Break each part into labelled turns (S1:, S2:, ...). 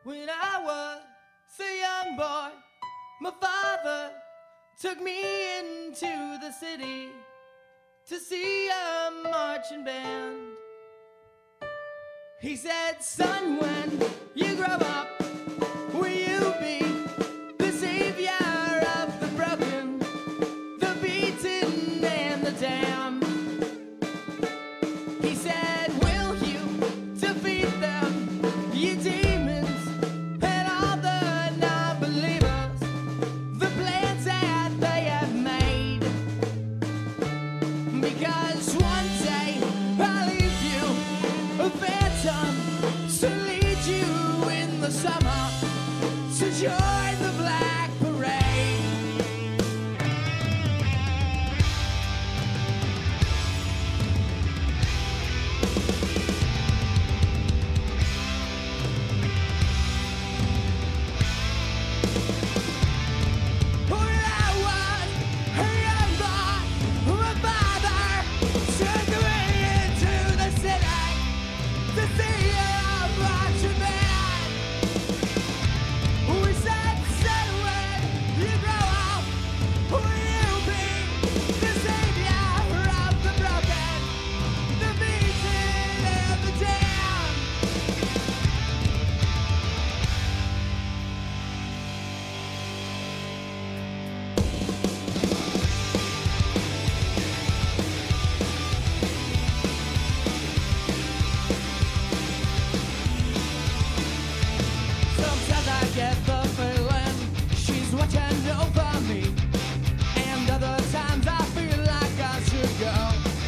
S1: When I was a young boy, my father took me into the city to see a marching band. He said, son, when you grow up, will you be the savior of the broken, the beaten and the damned? He said, will you defeat them, you demons, and all the non-believers, the plans that they have made? Because one day I'll leave you a phantom to lead you in the summer to join the Black Parade. When I was a young boy, my father took me into the city to see a marching band. We said, son, when you grow up, will you be the savior of the broken, the beaten and the damned? Sometimes I get the feeling she's watching over me, and other times I feel like I should go.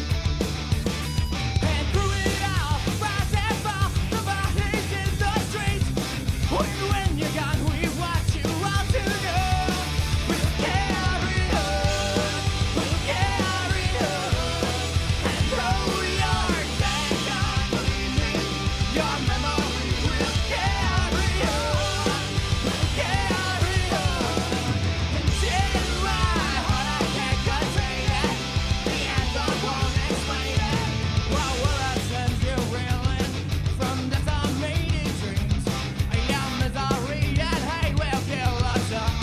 S1: And through it all, rise and fall, the bodies in the streets. When you're gone, we watch you all to go. We'll carry on, we'll carry on, and though you're dead, God, believe me, your memory will carry on, will carry on. Until my heart, I can't contain it, the anthem won't explain it. What will I send you reeling from death unmated dreams? Your misery and hate will kill us all.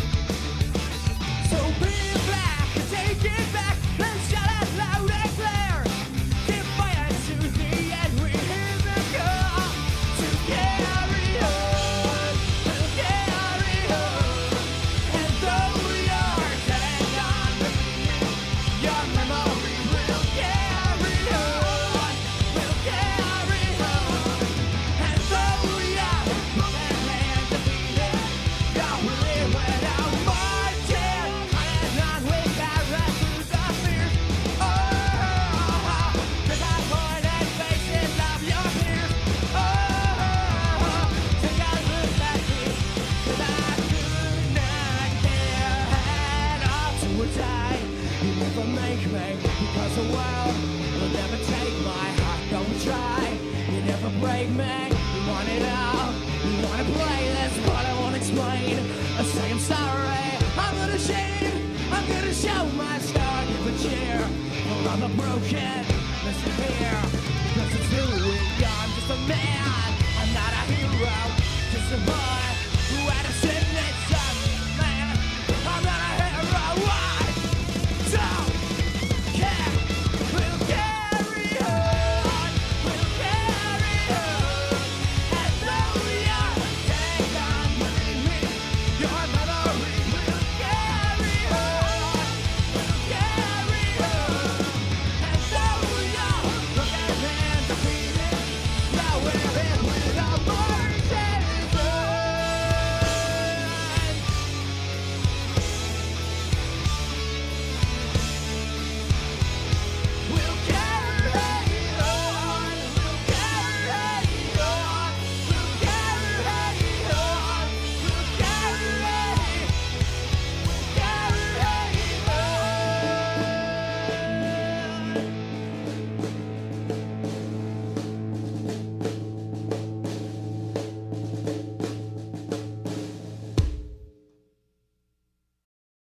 S1: So bring it back and take it back, and shout it loud and clear. Keep fighting to the end, we hear the call to carry on, we'll carry on. And though you're dead and gone, your memory will carry on, will carry on. And though you're broken and defeated, you will live without marching on with barrels through the fears. Oh, disappointed faces of your peers. Oh, take a look at me, 'cause I could not care at all to die. You never make me, because the world will never take my heart. Don't try, you never break me. You want it all, you wanna play this, but I won't explain. I say I'm sorry, I'm unashamed. I'm gonna show my scar, give a cheer for all the broken. Listen here, because it's who we are. I'm just a man, I'm not a hero, just a boy.